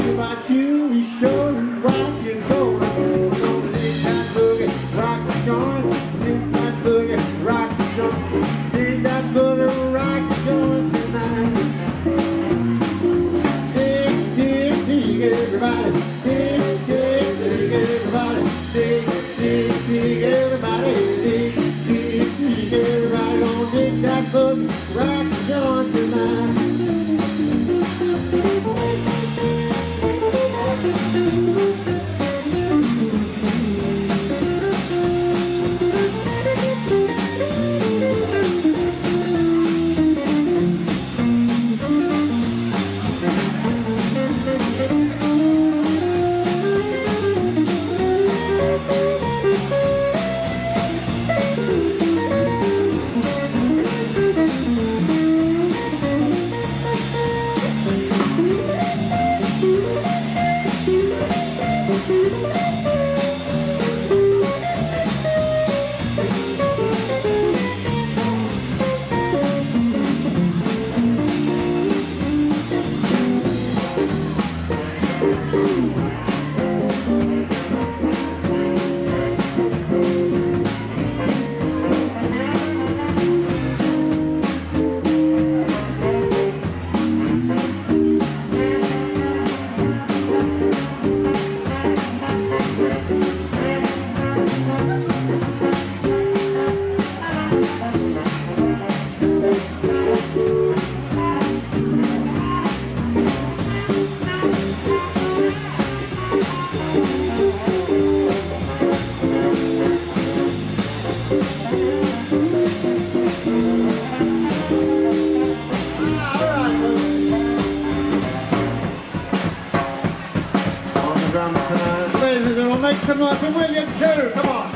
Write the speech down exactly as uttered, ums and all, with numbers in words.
about you, we show you what you go. Gonna dig that boogie, rock the joint. Dig that boogie, rock the joint. Dig that boogie, rock the joint tonight. Dig, dig, dig, everybody. Dig, dig, dig, everybody. Dig, dig, dig, everybody. Dig, dig, dig, everybody. Gonna dig that boogie, rock the joint tonight. Ladies and gentlemen, make some noise for William too. Come on.